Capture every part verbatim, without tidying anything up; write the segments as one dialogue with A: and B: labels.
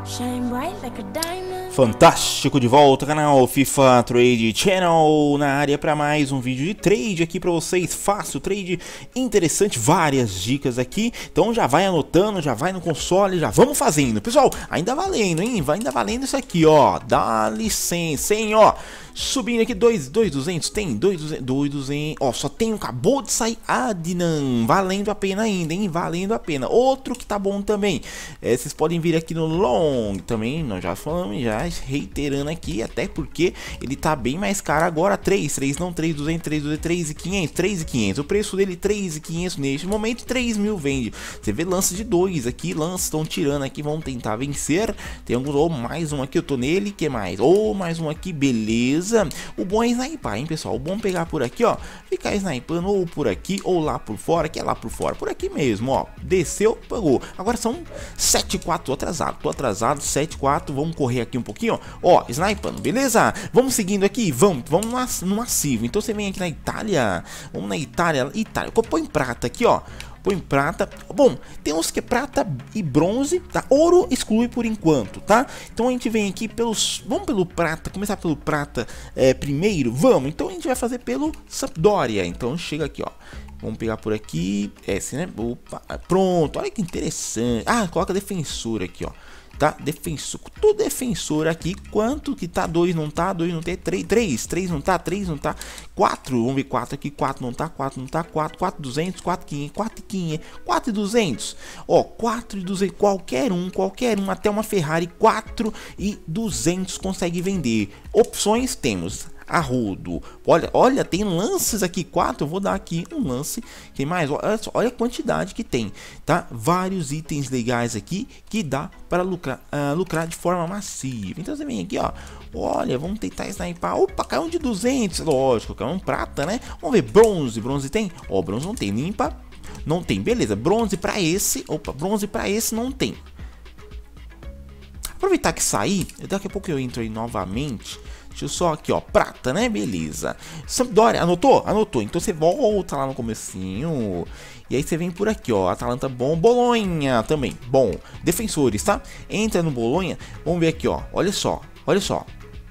A: Fantástico, de volta ao canal FIFA Trade Channel, na área para mais um vídeo de trade aqui para vocês. Fácil, trade interessante, várias dicas aqui. Então já vai anotando, já vai no console, já vamos fazendo. Pessoal, ainda valendo, hein? Vai ainda valendo isso aqui, ó. Dá licença, hein, ó. Subindo aqui, dois mil e duzentos, tem dois mil e duzentos, ó, só tem um, acabou de sair Adnan, valendo a pena ainda, hein, valendo a pena. Outro que tá bom também, é, vocês podem vir aqui no long também, nós já falamos, já reiterando aqui, até porque ele tá bem mais caro agora, três, três não, três mil e duzentos, três mil e duzentos, três mil e quinhentos, três mil e quinhentos, o preço dele três mil e quinhentos neste momento, três mil vende. Você vê lance de dois aqui, lances estão tirando aqui, vão tentar vencer, tem alguns, ou mais um aqui, eu tô nele, que mais? Ou mais um aqui, beleza. O bom é snipar, hein, pessoal? O bom é pegar por aqui, ó, ficar snipando ou por aqui ou lá por fora, que é lá por fora, por aqui mesmo, ó, desceu, pegou. Agora são sete quatro, tô atrasado, tô atrasado, sete quatro, vamos correr aqui um pouquinho, ó, ó, snipando, beleza? Vamos seguindo aqui, vamos, vamos no massivo. Então você vem aqui na Itália, vamos na Itália, Itália, põe prata aqui, ó. Põe prata, bom, tem uns que é prata e bronze, tá? Ouro exclui por enquanto, tá? Então a gente vem aqui pelos, vamos pelo prata, começar pelo prata é, primeiro, vamos. Então a gente vai fazer pelo Sampdoria, então chega aqui, ó. Vamos pegar por aqui, esse, né? Opa, pronto, olha que interessante. Ah, coloca defensor aqui, ó. Tá? Defensor, tudo defensor aqui. Quanto que tá? dois não tá, dois não tem, três, três, três não tá, três não tá, quatro, vamos ver quatro aqui, quatro não tá, quatro não tá, quatro, quatro duzentos, quatro quinhentos, quatro quinhentos, quatro duzentos. Ó, quatro duzentos, qualquer um, qualquer um, até uma Ferrari quatro e duzentos consegue vender. Opções temos a rodo. Olha, olha, tem lances aqui, quatro, eu vou dar aqui um lance. Tem mais, olha, olha a quantidade que tem, tá? Vários itens legais aqui que dá para lucrar, uh, lucrar de forma massiva. Então você vem aqui, ó, olha, vamos tentar snipar. Opa, caiu um de duzentos, lógico, caiu um prata, né? Vamos ver, bronze, bronze tem? Ó, bronze não tem, limpa, não tem, beleza, bronze para esse, opa, bronze para esse não tem. Aproveitar que sair, daqui a pouco eu entro aí novamente. Deixa eu só aqui, ó, prata, né? Beleza. Sampdoria, anotou? Anotou. Então você volta lá no comecinho. E aí você vem por aqui, ó. Atalanta bom. Bolonha também. Bom. Defensores, tá? Entra no Bolonha. Vamos ver aqui, ó. Olha só. Olha só.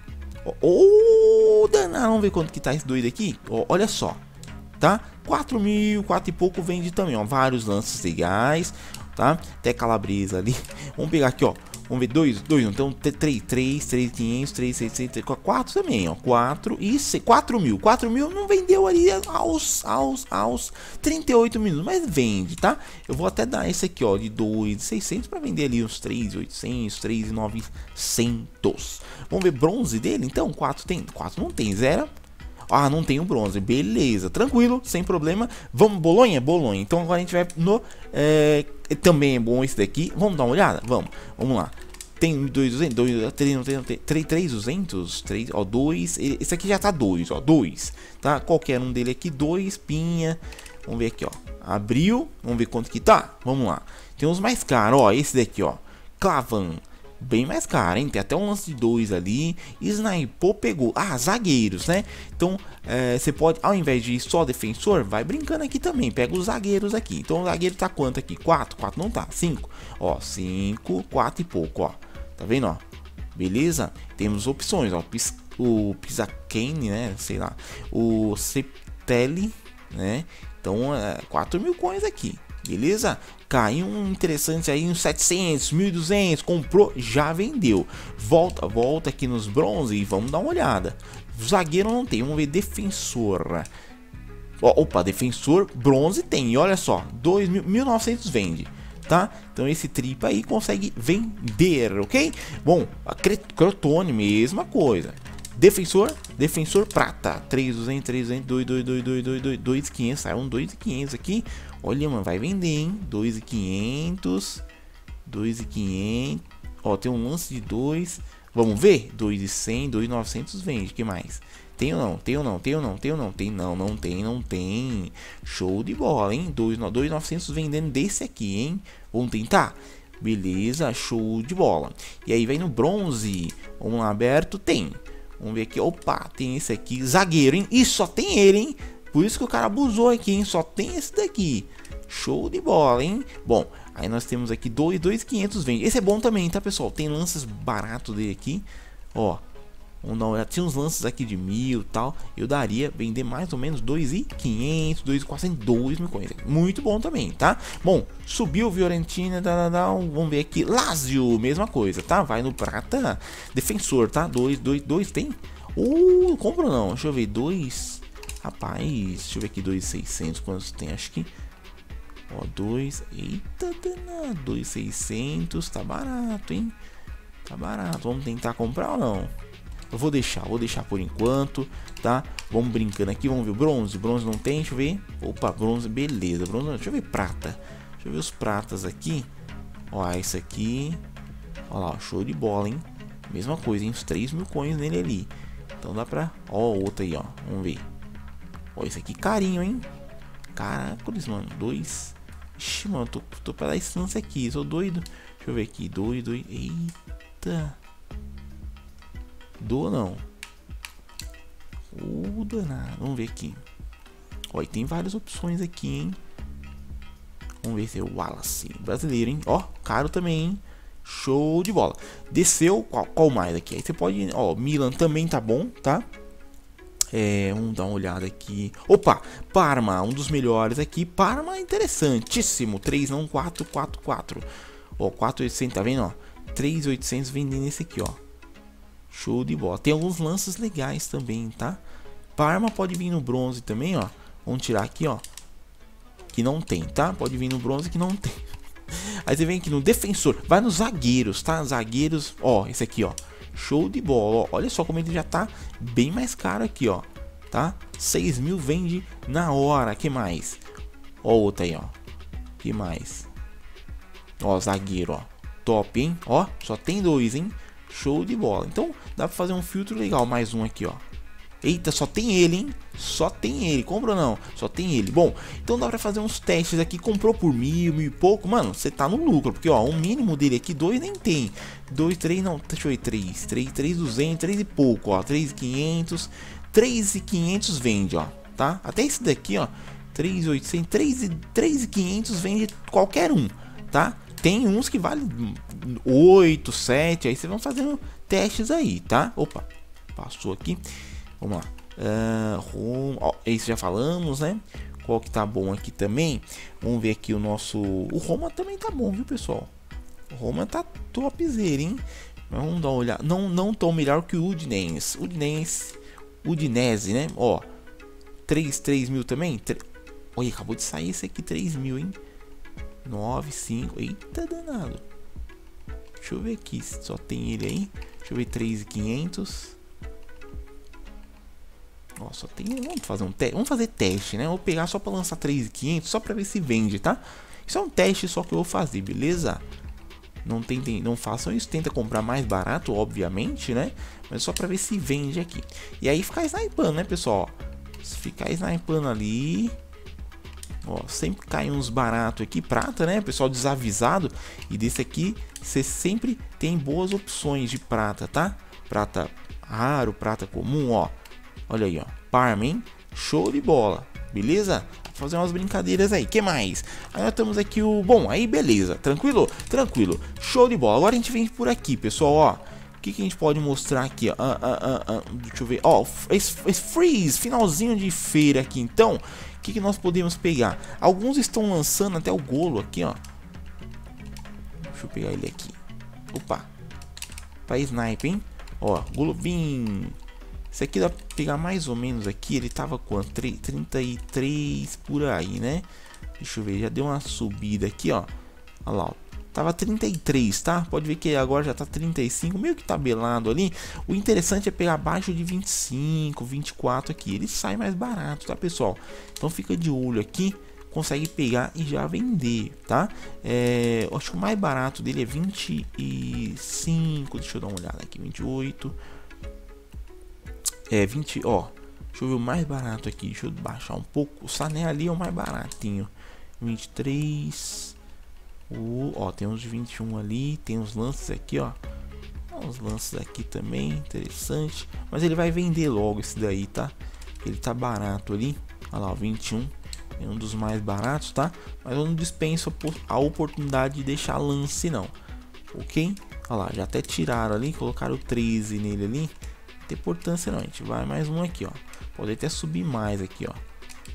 A: Ô, oh, danado. Vamos ver quanto que tá esse doido aqui. Ó, olha só. Tá? quatro mil, quatro e pouco vende também, ó. Vários lances legais. Tá? Até calabresa ali. Vamos pegar aqui, ó. Vamos ver, dois, dois, então três, três, três, quinhentos, três, seiscentos, quatro também, ó, quatro e quatro mil, quatro mil não vendeu ali aos, aos, aos trinta e oito minutos, mas vende, tá? Eu vou até dar esse aqui, ó, de dois mil e seiscentos para vender ali uns três mil e oitocentos, três mil e novecentos. Vamos ver bronze dele, então, quatro tem, quatro não tem, zero. Ah, não tem o bronze, beleza, tranquilo, sem problema. Vamos, Bolonha? Bolonha. Então agora a gente vai no... É, também é bom esse daqui, vamos dar uma olhada? Vamos, vamos lá. Tem dois mil e duzentos, três mil e duzentos, três, ó, dois, esse aqui já tá dois, ó, dois, tá? Qualquer um dele aqui, dois, pinha. Vamos ver aqui, ó, abriu, vamos ver quanto que tá, vamos lá. Tem uns mais caros, ó, esse daqui, ó, Clavan. Bem mais caro, hein? Tem até um lance de dois ali. Snipou, pegou. Ah, zagueiros, né? Então, é, você pode, ao invés de ir só defensor, vai brincando aqui também. Pega os zagueiros aqui. Então, o zagueiro tá quanto aqui? quatro, quatro não tá. cinco. Ó, cinco, quatro e pouco, ó. Tá vendo, ó? Beleza? Temos opções, ó. Pis, o Pisacane, né? Sei lá. O Ceptelli, né? Então, é, quatro mil coins aqui. Beleza? Caiu um interessante aí, uns setecentos, mil e duzentos, comprou, já vendeu. Volta, volta aqui nos bronze e vamos dar uma olhada. Zagueiro não tem, vamos ver defensor. Opa, defensor, bronze tem, e olha só, dois mil, mil e novecentos vende, tá? Então esse tripa aí consegue vender, ok? Bom, a Crotone, mesma coisa. Defensor, defensor prata, três mil e duzentos, três mil e duzentos, dois mil e duzentos, dois mil e duzentos, dois mil e quinhentos, saiu um dois mil e quinhentos aqui. Olha, mano, vai vender, hein? dois mil e quinhentos, dois mil e quinhentos, ó, tem um lance de dois, vamos ver? dois mil e cem, dois mil e novecentos vende, que mais? Tem ou não? Tem ou não? Tem ou não? Tem ou não? Tem não, não tem, não tem. Show de bola, hein? dois mil e novecentos vendendo desse aqui, hein? Vamos tentar? Beleza, show de bola. E aí vem no bronze, vamos lá, aberto, tem. Vamos ver aqui, opa, tem esse aqui, zagueiro, hein? E só tem ele, hein? Por isso que o cara abusou aqui, hein? Só tem esse daqui. Show de bola, hein? Bom, Aí nós temos aqui dois, dois quinhentos vende. Esse é bom também, tá, pessoal? Tem lances baratos dele aqui. Ó, vamos dar uma olhada. Tinha uns lances aqui de mil e tal. Eu daria vender mais ou menos dois mil e quinhentos, dois mil e quatrocentos, dois mil coins. Muito bom também, tá? Bom, subiu Fiorentina, dá, dá, dá, vamos ver aqui. Lazio, mesma coisa, tá? Vai no prata. Defensor, tá? dois, dois, dois tem? Uh, compra ou não? Deixa eu ver, dois. Rapaz, deixa eu ver aqui, dois mil e seiscentos. Quantos tem? Acho que... Ó, dois. Eita, danado. dois mil e seiscentos. Tá barato, hein? Tá barato. Vamos tentar comprar ou não? Eu vou deixar, vou deixar por enquanto, tá? Vamos brincando aqui, vamos ver. Bronze, bronze não tem, deixa eu ver. Opa, bronze, beleza. Bronze, deixa eu ver prata. Deixa eu ver os pratas aqui. Ó, esse aqui. Ó lá, show de bola, hein? Mesma coisa, hein? Uns três mil coins nele ali. Então dá pra... Ó, outro aí, ó. Vamos ver. Ó, esse aqui carinho, hein? Caraca, mano. Dois... Ixi, mano, tô, tô pra dar esse lance aqui, sou doido. Deixa eu ver aqui, doido, doido. Eita. Do não. Uh, danado. Vamos ver aqui. Ó, e tem várias opções aqui, hein. Vamos ver se é o Wallace. Brasileiro, hein. Ó, caro também, hein. Show de bola. Desceu, qual, qual mais aqui? Aí você pode... Ó, Milan também tá bom, tá? É, vamos dar uma olhada aqui. Opa, Parma, um dos melhores aqui. Parma, interessantíssimo. três, não, quatro, quatro, quatro. Ó, quatro mil e oitocentos, tá vendo, ó? três mil e oitocentos vendendo esse aqui, ó. Show de bola. Tem alguns lances legais também, tá? Parma pode vir no bronze também, ó. Vamos tirar aqui, ó. Que não tem, tá? Pode vir no bronze que não tem. Aí você vem aqui no defensor. Vai nos zagueiros, tá? Zagueiros, ó, esse aqui, ó. Show de bola, ó. Olha só como ele já tá bem mais caro aqui, ó. Tá? seis mil vende na hora. Que mais? Ó, outra aí, ó. Que mais? Ó, zagueiro, ó. Top, hein? Ó, só tem dois, hein? Show de bola. Então, dá pra fazer um filtro legal. Mais um aqui, ó. Eita, só tem ele, hein? Só tem ele. Compra ou não? Só tem ele. Bom, então dá pra fazer uns testes aqui. Comprou por mil, mil e pouco. Mano, você tá no lucro. Porque, ó, o mínimo dele aqui, dois nem tem. Dois, três, não. Deixa eu ver, três. Três, três, duzentos, três e pouco, ó. Três, quinhentos. Três e quinhentos vende, ó. Tá? Até esse daqui, ó. Três, oitocentos. Três e, três e quinhentos vende qualquer um, tá? Tem uns que vale oito, sete. Aí vocês vão fazendo testes aí, tá? Opa, passou aqui. Vamos lá. Uh, Roma, ó, esse já falamos, né? Qual que tá bom aqui também? Vamos ver aqui o nosso... O Roma também tá bom, viu, pessoal? O Roma tá topzera, hein? Vamos dar uma olhada. Não, não tão melhor que o Udinese. Udinese, Udinese, né? Ó, três, três mil também. Tre... Olha, acabou de sair esse aqui, três mil, hein? nove, cinco. Eita, danado. Deixa eu ver aqui se só tem ele aí. Deixa eu ver, três mil e quinhentos. Ó, só tem... Vamos fazer um teste. Vamos fazer teste, né? Vou pegar só para lançar três mil e quinhentos, só para ver se vende, tá? Isso é um teste só que eu vou fazer, beleza? Não tentem, não façam isso. Tenta comprar mais barato, obviamente, né? Mas só para ver se vende aqui. E aí ficar snipando, né, pessoal? Se ficar snipando ali... Ó, sempre cai uns baratos aqui, prata, né? Pessoal desavisado. E desse aqui, você sempre tem boas opções de prata, tá? Prata raro, prata comum, ó. Olha aí, ó. Parma, hein? Show de bola. Beleza? Vou fazer umas brincadeiras aí. Que mais? Aí nós temos aqui o... Bom, aí beleza. Tranquilo? Tranquilo. Show de bola. Agora a gente vem por aqui, pessoal, ó. O que, que a gente pode mostrar aqui, ó? Ah, ah, ah, ah. Deixa eu ver. Ó, esse, esse freeze, finalzinho de feira aqui, então... O que, que nós podemos pegar? Alguns estão lançando até o Golo aqui, ó. Deixa eu pegar ele aqui. Opa. Pra sniper, hein? Ó, Golovin. Esse aqui dá pra pegar mais ou menos aqui. Ele tava quanto? trinta e três por aí, né? Deixa eu ver. Já deu uma subida aqui, ó. Olha lá, ó. Tava trinta e três, tá? Pode ver que agora já tá trinta e cinco, meio que tabelado ali. O interessante é pegar abaixo de vinte e cinco, vinte e quatro aqui. Ele sai mais barato, tá, pessoal? Então fica de olho aqui. Consegue pegar e já vender, tá? É, eu acho que o mais barato dele é vinte e cinco. Deixa eu dar uma olhada aqui. vinte e oito. É, vinte, ó. Deixa eu ver o mais barato aqui. Deixa eu baixar um pouco. O Sané ali é o mais baratinho. vinte e três. Uh, ó, tem uns de vinte e um ali, tem uns lances aqui, ó. Uns lances aqui também, interessante. Mas ele vai vender logo esse daí, tá? Ele tá barato ali. Olha lá, vinte e um. É um dos mais baratos, tá? Mas eu não dispenso a oportunidade de deixar lance, não. Ok? Olha lá, já até tiraram ali, colocaram treze nele ali. Não tem importância não, a gente vai mais um aqui, ó. Pode até subir mais aqui, ó.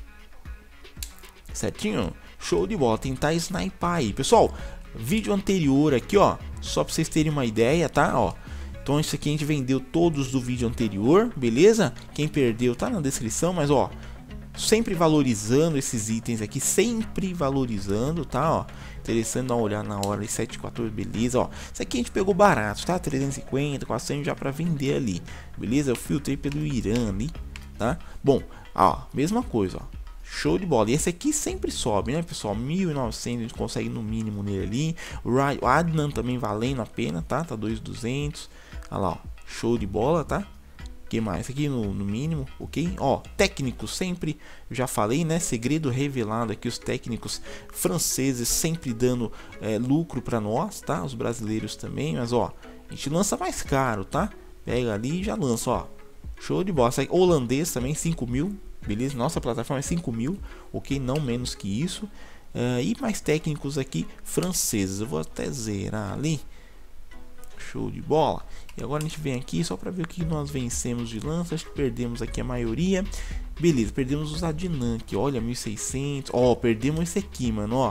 A: Certinho? Show de bola, tentar snipar aí. Pessoal, vídeo anterior aqui, ó, só pra vocês terem uma ideia, tá? Ó. Então isso aqui a gente vendeu todos do vídeo anterior, beleza? Quem perdeu tá na descrição, mas ó, sempre valorizando esses itens aqui, sempre valorizando, tá? Ó, interessante dar uma olhada na hora, sete e quatorze, beleza? Ó, isso aqui a gente pegou barato, tá? trezentos e cinquenta, quatrocentos já para vender ali, beleza? Eu filtrei pelo Irã ali, tá? Bom, ó, mesma coisa, ó. Show de bola. E esse aqui sempre sobe, né, pessoal? mil e novecentos a gente consegue no mínimo nele ali. O Adnan também valendo a pena, tá? Tá dois mil e duzentos. Olha lá, ó. Show de bola, tá? Que mais aqui no, no mínimo, ok? Ó, técnicos sempre, já falei, né? Segredo revelado aqui, os técnicos franceses sempre dando é, lucro para nós, tá? Os brasileiros também, mas ó, a gente lança mais caro, tá? Pega ali e já lança, ó. Show de bola. Aqui, holandês também, cinco mil, beleza? Nossa plataforma é cinco mil, ok? Não menos que isso. Uh, e mais técnicos aqui franceses. Eu vou até zerar ali. Show de bola. E agora a gente vem aqui só para ver o que nós vencemos de lança. Acho que perdemos aqui a maioria. Beleza, perdemos os Adnan aqui. Olha, mil e seiscentos. Ó, perdemos esse aqui, mano. Ó.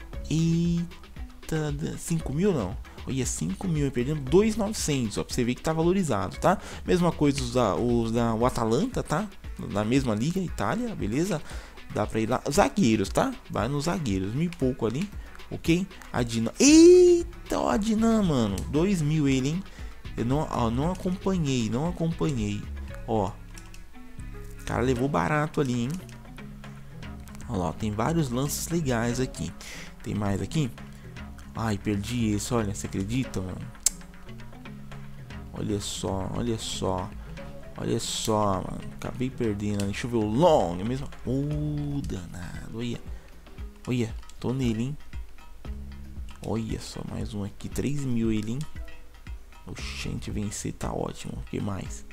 A: Eita, cinco mil não. Olha, cinco mil. Perdemos dois mil e novecentos. Ó, pra você ver que tá valorizado, tá? Mesma coisa os da, os da o Atalanta, tá? Na mesma liga, Itália, beleza? Dá pra ir lá. Zagueiros, tá? Vai nos zagueiros. Mil e pouco ali. Ok? Adnan. Eita, o Adnan, mano. dois mil ele, hein? Eu não, ó, não acompanhei, não acompanhei. Ó. O cara levou barato ali, hein? Olha lá, tem vários lances legais aqui. Tem mais aqui? Ai, perdi esse, olha, você acredita, mano? Olha só, olha só. Olha só, mano. Acabei perdendo. Deixa eu ver o long. É mesmo. Uh, danado. Olha. Olha, tô nele, hein? Olha só, mais um aqui. três mil ele, hein? Oxente, vencer tá ótimo. O que mais?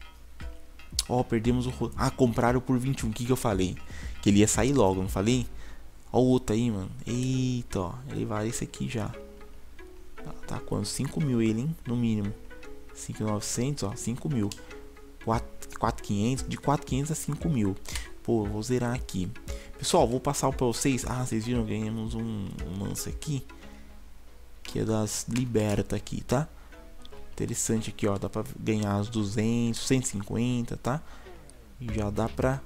A: Ó, oh, perdemos o... Ah, compraram por vinte e um. O que que eu falei? Que ele ia sair logo, não falei? Ó o outro aí, mano. Eita, ó. Ele vai esse aqui já. Tá, tá quanto? cinco mil ele, hein? No mínimo. cinco mil e novecentos, ó. cinco mil. quatro mil e quinhentos. De quatro mil e quinhentos a cinco mil. Pô, vou zerar aqui. Pessoal, vou passar para vocês. Ah, vocês viram? Ganhamos um, um lance aqui. Que é das Liberta aqui, tá? Interessante aqui, ó. Dá pra ganhar os duzentos, cento e cinquenta, tá? E já dá pra...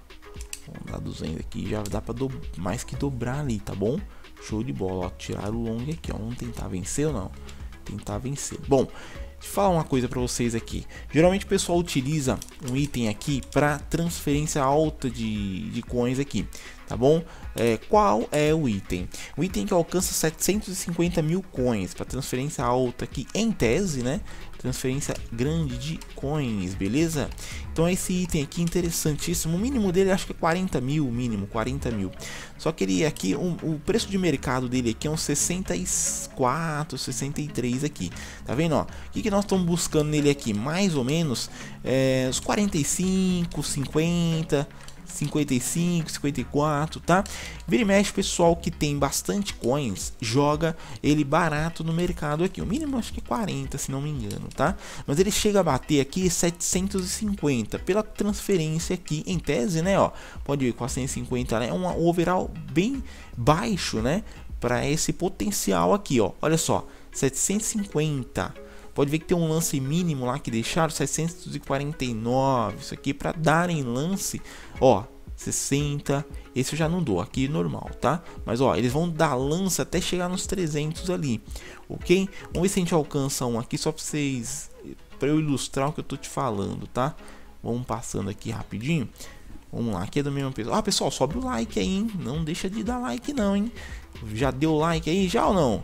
A: Vamos dar duzentos aqui. Já dá pra do... mais que dobrar ali, tá bom? Show de bola, ó. Tirar o long aqui, ó. Vamos tentar vencer ou não? Tentar vencer. Bom, deixa eu falar uma coisa pra vocês aqui. Geralmente o pessoal utiliza um item aqui para transferência alta de, de coins aqui, tá bom? É, qual é o item? O item que alcança setecentos e cinquenta mil coins para transferência alta aqui, em tese, né? Transferência grande de coins, beleza? Então esse item aqui interessantíssimo. O mínimo dele acho que é quarenta mil, mínimo quarenta mil. Só que ele aqui, um, o preço de mercado dele aqui é uns sessenta e quatro, sessenta e três aqui. Tá vendo, ó? O que, que nós estamos buscando nele aqui? Mais ou menos é, os quarenta e cinco, cinquenta, cinquenta e cinco, cinquenta e quatro, tá? Vira e mexe, pessoal que tem bastante coins joga ele barato no mercado aqui. O mínimo acho que é quarenta, se não me engano, tá? Mas ele chega a bater aqui setecentos e cinquenta pela transferência aqui, em tese, né, ó. Pode ver, quatrocentos e cinquenta, né? É um overall bem baixo, né? Para esse potencial aqui, ó. Olha só, setecentos e cinquenta. Pode ver que tem um lance mínimo lá que deixaram setecentos e quarenta e nove. Isso aqui para darem lance, ó, sessenta. Esse eu já não dou, aqui normal, tá? Mas ó, eles vão dar lance até chegar nos trezentos ali, ok? Vamos ver se a gente alcança um aqui só para vocês, para eu ilustrar o que eu tô te falando, tá? Vamos passando aqui rapidinho. Vamos lá, aqui é do mesmo peso. Ah, pessoal, sobe o like aí, hein? Não deixa de dar like não, hein? Já deu like aí já ou não?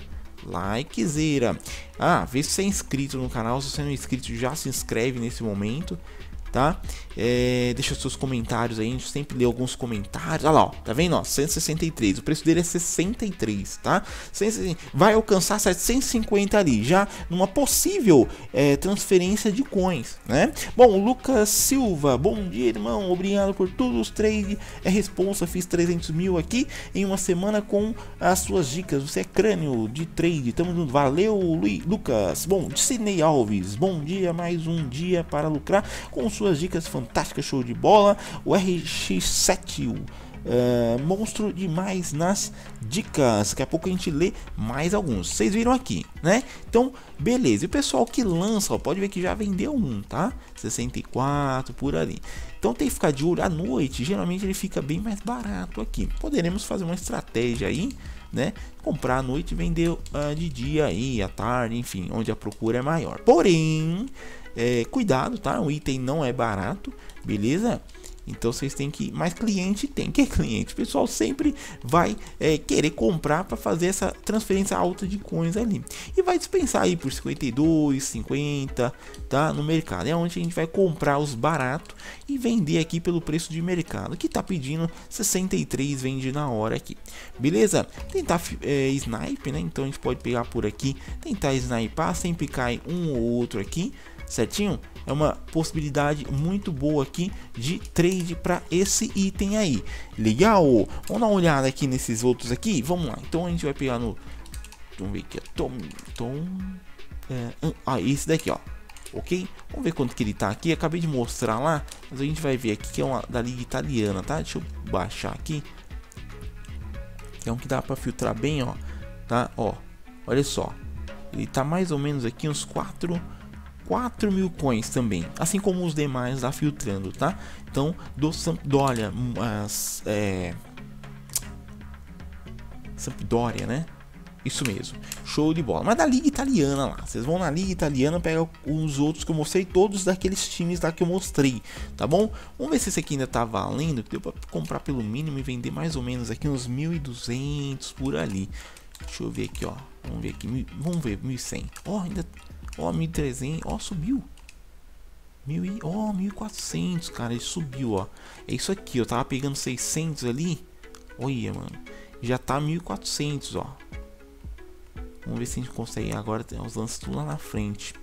A: Likezera. Ah, vê se você é inscrito no canal. Se você não é inscrito, já se inscreve nesse momento. tá? É, deixa os seus comentários aí, a gente sempre lê alguns comentários. Olha lá, ó, tá vendo, ó, cento e sessenta e três, o preço dele é sessenta e três, tá? Vai alcançar setecentos e cinquenta ali, já numa possível é, transferência de coins, né? Bom, Lucas Silva, bom dia, irmão, obrigado por todos os trade, é responsa, fiz trezentos mil aqui em uma semana com as suas dicas, você é crânio de trade, tamo junto, valeu, Luiz, Lucas. Bom, Sidney Alves, bom dia, mais um dia para lucrar com suas dicas fantásticas, show de bola. O R X sete, uh, monstro demais nas dicas. Daqui a pouco a gente lê mais alguns. Vocês viram aqui, né? Então, beleza. E o pessoal que lança, ó, pode ver que já vendeu um, tá? sessenta e quatro por ali. Então tem que ficar de olho à noite. Geralmente ele fica bem mais barato aqui. Poderemos fazer uma estratégia aí, né? Comprar à noite e vender uh, de dia aí, à tarde, enfim, onde a procura é maior. Porém, é, cuidado, tá? O item não é barato, beleza? Então vocês têm que... Mas cliente tem. Que cliente? O pessoal sempre vai é, querer comprar para fazer essa transferência alta de coins ali. E vai dispensar aí por cinquenta e dois, cinquenta, tá? No mercado. É onde a gente vai comprar os baratos e vender aqui pelo preço de mercado. Que tá pedindo sessenta e três, vende na hora aqui. Beleza? Tentar é, snipe, né? Então a gente pode pegar por aqui, tentar sniper, sempre cai um ou outro aqui. Certinho? É uma possibilidade muito boa aqui de trade para esse item aí. Legal? Vamos dar uma olhada aqui nesses outros aqui. Vamos lá. Então a gente vai pegar no... Vamos ver aqui. Tom... Tom... É, ah, esse daqui, ó. Ok? Vamos ver quanto que ele tá aqui. Acabei de mostrar lá. Mas a gente vai ver aqui que é uma da liga italiana, tá? Deixa eu baixar aqui. É um que dá para filtrar bem, ó. Tá? Ó. Olha só. Ele tá mais ou menos aqui uns quatro... quatro mil coins também, assim como os demais lá filtrando, tá? Então, do Sampdoria, as, é... Sampdoria, né? Isso mesmo, show de bola. Mas da liga italiana lá, vocês vão na liga italiana, pega os outros que eu mostrei, todos daqueles times lá que eu mostrei, tá bom? Vamos ver se esse aqui ainda tá valendo, que deu pra comprar pelo mínimo e vender mais ou menos aqui uns mil e duzentos por ali. Deixa eu ver aqui, ó, vamos ver aqui, vamos ver, mil e cem, ó, ainda... Ó, mil e trezentos, ó, subiu. Mil e, ó, mil e quatrocentos, cara, ele subiu, ó. É isso aqui, eu tava pegando seiscentos ali. Olha, mano. Já tá mil e quatrocentos, ó. Vamos ver se a gente consegue. Agora tem os lances tudo lá na frente.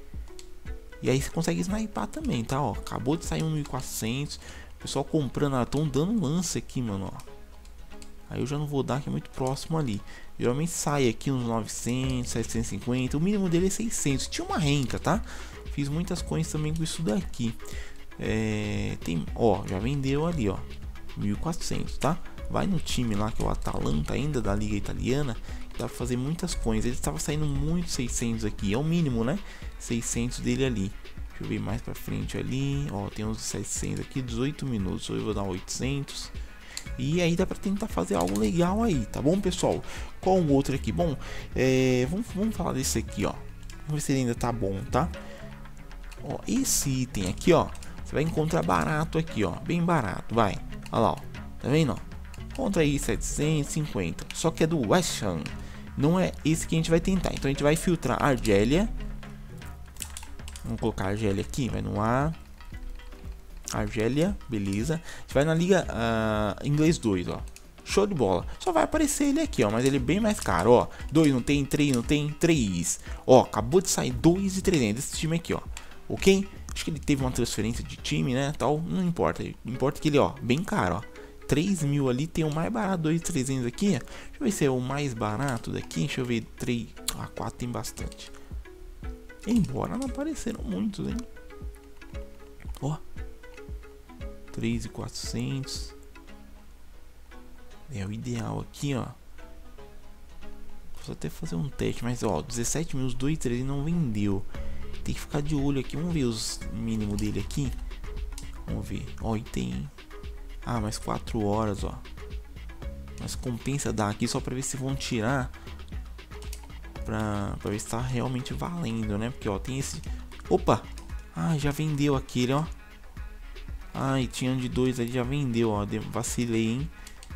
A: E aí você consegue sniper também, tá, ó. Acabou de sair um mil e quatrocentos. O pessoal comprando, ó, tão dando lance aqui, mano, ó. Aí eu já não vou dar, que é muito próximo ali. Geralmente sai aqui uns novecentos, setecentos e cinquenta. O mínimo dele é seiscentos. Tinha uma renta, tá? Fiz muitas coins também com isso daqui. É, tem, ó, já vendeu ali, ó. mil e quatrocentos, tá? Vai no time lá que é o Atalanta, ainda da liga italiana. Dá pra fazer muitas coins. Ele estava saindo muito seiscentos aqui. É o mínimo, né? seiscentos dele ali. Deixa eu ver mais pra frente ali. Ó, tem uns seiscentos aqui. dezoito minutos. Eu vou dar oitocentos. E aí dá pra tentar fazer algo legal aí, tá bom, pessoal? Qual o outro aqui? Bom, é, vamos, vamos falar desse aqui, ó. Vamos ver se ele ainda tá bom, tá? Ó, esse item aqui, ó, você vai encontrar barato aqui, ó. Bem barato, vai. Olha lá, ó. Tá vendo, ó? Encontra aí setecentos e cinquenta. Só que é do West Ham. Não é esse que a gente vai tentar. Então a gente vai filtrar Argélia. Vamos colocar Argélia aqui, vai no A. Argélia, beleza. A gente vai na liga uh, inglês dois, ó. Show de bola. Só vai aparecer ele aqui, ó. Mas ele é bem mais caro, ó. dois não tem, três não tem, três. Ó, acabou de sair dois e trezentos esse time aqui, ó. Ok? Acho que ele teve uma transferência de time, né? Tal, não importa. Importa que ele, ó, bem caro, ó. três mil ali, tem o mais barato, dois mil e trezentos aqui. Deixa eu ver se é o mais barato daqui. Deixa eu ver, três. Ah, quatro tem bastante. Embora não apareceram muitos, hein? Ó. três mil e quatrocentos. É o ideal aqui, ó. Posso até fazer um teste, mas ó, dezessete mil, os dois mil e trezentos não vendeu. Tem que ficar de olho aqui. Vamos ver os mínimos dele aqui. Vamos ver. Ó, e tem. Ah, mais quatro horas, ó. Mas compensa dar aqui só pra ver se vão tirar. Pra, pra ver se tá realmente valendo, né? Porque, ó, tem esse. Opa! Ah, já vendeu aquele, ó. Ai, tinha de dois ali, já vendeu, ó. Vacilei, hein?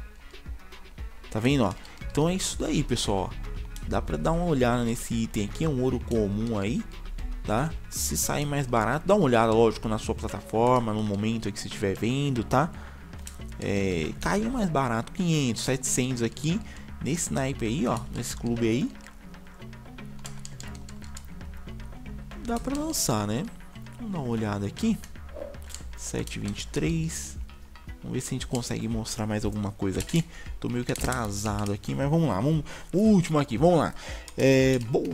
A: Tá vendo, ó? Então é isso daí, pessoal. Dá pra dar uma olhada nesse item aqui. É um ouro comum aí. tá? Se sair mais barato, dá uma olhada, lógico, na sua plataforma, no momento que você estiver vendo, tá? É, caiu mais barato, quinhentos, setecentos aqui, nesse naipe aí, ó, nesse clube aí. Dá pra lançar, né? Vamos dar uma olhada aqui. sete e vinte e três. Vamos ver se a gente consegue mostrar mais alguma coisa aqui. Tô meio que atrasado aqui, mas vamos lá. Vamos, o último aqui, vamos lá. É, bom.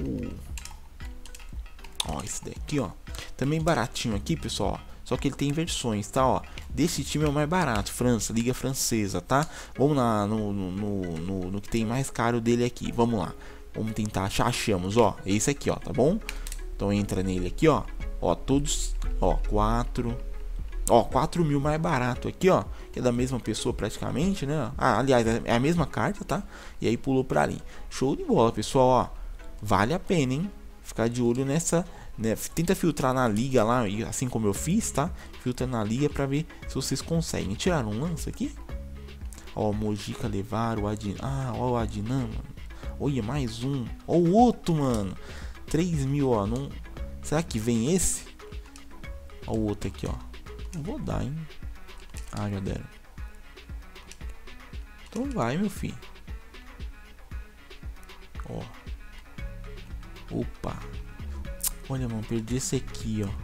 A: Ó, esse daqui, ó. Também baratinho aqui, pessoal. Só que ele tem versões, tá? Ó, desse time é o mais barato. França, Liga Francesa, tá? Vamos lá no, no, no, no, no que tem mais caro dele aqui. Vamos lá. Vamos tentar achar. Achamos, ó. Esse aqui, ó, tá bom? Então entra nele aqui, ó. Ó, todos. Ó, quatro. Ó, quatro mil mais barato aqui, ó. Que é da mesma pessoa praticamente, né? Ah, aliás, é a mesma carta, tá? E aí pulou pra ali. Show de bola, pessoal, ó. Vale a pena, hein? Ficar de olho nessa, né? Tenta filtrar na liga lá, assim como eu fiz, tá? Filtra na liga pra ver se vocês conseguem. Tirar um lance aqui. Ó, Mojica levar o Adnan. Ah, ó o Adnan, mano. Olha, mais um. Ó o outro, mano. três mil, ó. Não... Será que vem esse? Ó o outro aqui, ó. Não vou dar, hein? Ah, já deram. Então vai, meu filho. Ó. Opa. Olha, mano, perdi esse aqui, ó.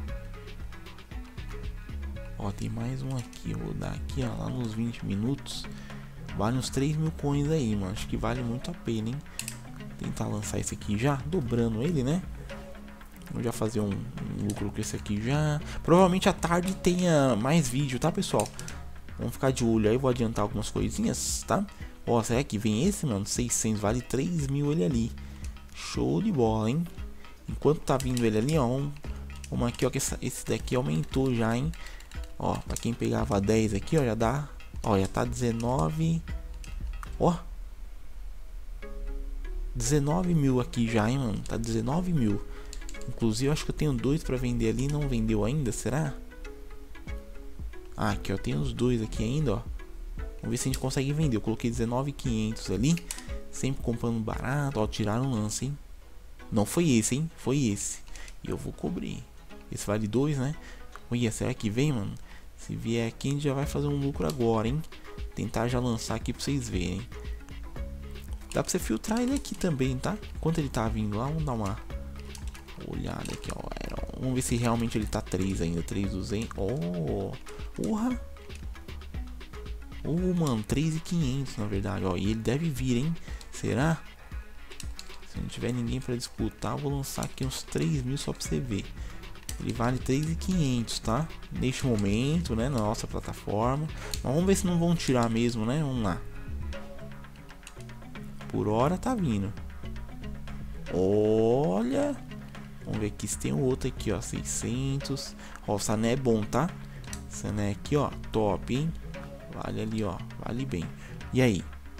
A: Ó, tem mais um aqui. Eu vou dar aqui, ó, lá nos vinte minutos. Vale uns três mil coins aí, mano. Acho que vale muito a pena, hein? Tentar lançar esse aqui já, dobrando ele, né? Vou já fazer um, um lucro com esse aqui já. Provavelmente à tarde tenha mais vídeo, tá, pessoal? Vamos ficar de olho aí. Vou adiantar algumas coisinhas, tá? Ó, será que vem esse, mano? seiscentos, vale três mil ele ali. Show de bola, hein? Enquanto tá vindo ele ali, ó. Vamos, vamos aqui, ó, que essa, esse daqui aumentou já, hein? Ó, pra quem pegava dez aqui, ó, já dá. Ó, já tá dezenove. Ó. dezenove mil aqui já, hein, mano? Tá dezenove mil. Inclusive, eu acho que eu tenho dois pra vender ali. Não vendeu ainda, será? Ah, aqui, ó. Tem os dois aqui ainda, ó. Vamos ver se a gente consegue vender. Eu coloquei dezenove mil e quinhentos ali. Sempre comprando barato. Ó, tiraram o lance, hein? Não foi esse, hein? Foi esse. E eu vou cobrir. Esse vale dois, né? Olha, será que vem, mano? Se vier aqui, a gente já vai fazer um lucro agora, hein? Tentar já lançar aqui pra vocês verem. Dá pra você filtrar ele aqui também, tá? Enquanto ele tá vindo lá, vamos dar uma olhada aqui, ó. Vamos ver se realmente ele tá três ainda. três mil e duzentos. Oh, porra. Oh, mano, três mil e quinhentos na verdade, ó. E ele deve vir, hein? Será? Se não tiver ninguém pra disputar, eu vou lançar aqui uns três mil só pra você ver. Ele vale três mil e quinhentos, tá? Neste momento, né? Na nossa plataforma. Mas vamos ver se não vão tirar mesmo, né? Vamos lá. Por hora tá vindo. Olha. Vamos ver aqui se tem outro aqui, ó. seiscentos. Ó, o Sané é bom, tá? Sané aqui, ó. Top, hein? Vale ali, ó. Vale bem. E aí?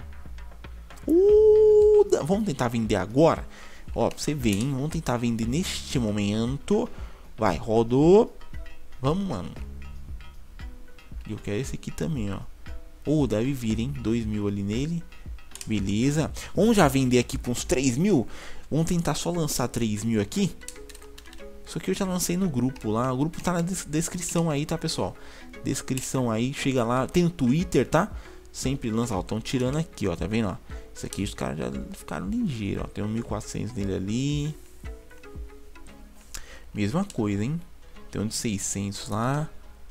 A: Uh, vamos tentar vender agora? Ó, pra você ver, hein? Vamos tentar vender neste momento. Vai, rodou. Vamos, mano. E eu quero esse aqui também, ó. Oh, deve vir, hein? dois mil ali nele. Beleza. Vamos já vender aqui por uns três mil. Vamos tentar só lançar três mil aqui. Isso aqui eu já lancei no grupo lá. O grupo tá na des descrição aí, tá, pessoal? Descrição aí. Chega lá. Tem o Twitter, tá? Sempre lança. Ó, estão tirando aqui, ó. Tá vendo, ó? Isso aqui os caras já ficaram ligeiros, ó. Tem um mil e quatrocentos dele ali. Mesma coisa, hein? Tem um de seiscentos lá.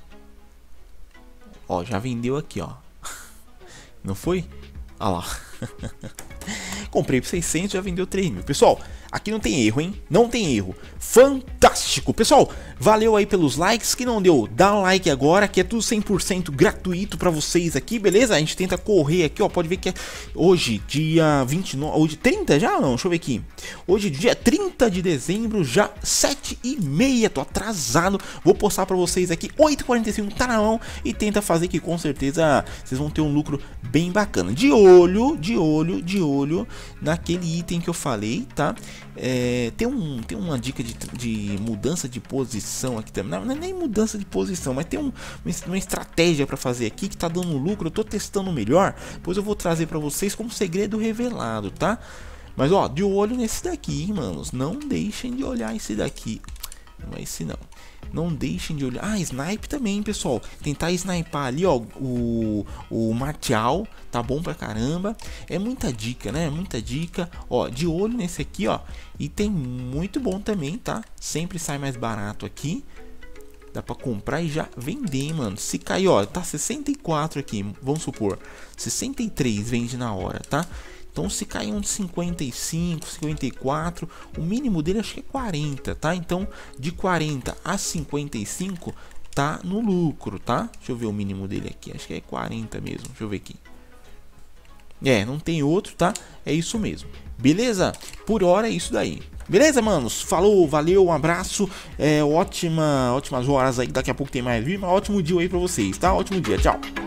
A: Ó, já vendeu aqui, ó. Não foi? Olha lá. Comprei por seiscentos, já vendeu três mil. Pessoal, aqui não tem erro, hein? Não tem erro. Fantástico. Pessoal, valeu aí pelos likes. Que não deu, dá um like agora, que é tudo cem por cento gratuito pra vocês aqui, beleza? A gente tenta correr aqui, ó. Pode ver que é hoje, dia vinte e nove, hoje trinta já? Não, deixa eu ver aqui. Hoje, dia trinta de dezembro, já sete e meia. Tô atrasado. Vou postar pra vocês aqui, oito e quarenta e cinco, tá na mão. E tenta fazer que com certeza vocês vão ter um lucro bem bacana. De olho, de olho, de olho naquele item que eu falei, tá? É, tem, um, tem uma dica de, de mudança de posição aqui também. Não, não é nem mudança de posição, mas tem um, uma estratégia para fazer aqui que tá dando lucro. Eu tô testando melhor, pois eu vou trazer para vocês como segredo revelado, tá? Mas ó, de olho nesse daqui, hein, manos. Não deixem de olhar esse daqui. Não é esse não. Não deixem de olhar. Ah, snipe também, pessoal. Tentar snipar ali, ó, o, o martial. Tá bom pra caramba. É muita dica, né? Muita dica. Ó, de olho nesse aqui, ó. E tem muito bom também, tá? Sempre sai mais barato aqui. Dá pra comprar e já vender, mano. Se cair, ó, tá sessenta e quatro aqui. Vamos supor. sessenta e três vende na hora, tá? Então se cair um cinquenta e cinco, cinquenta e quatro, o mínimo dele acho que é quarenta, tá? Então de quarenta a cinquenta e cinco tá no lucro, tá? Deixa eu ver o mínimo dele aqui, acho que é quarenta mesmo, deixa eu ver aqui. É, não tem outro, tá? É isso mesmo. Beleza? Por hora é isso daí. Beleza, manos? Falou, valeu, um abraço. É, ótima, ótimas horas aí, daqui a pouco tem mais vídeo. Um ótimo dia aí pra vocês, tá? Ótimo dia, tchau.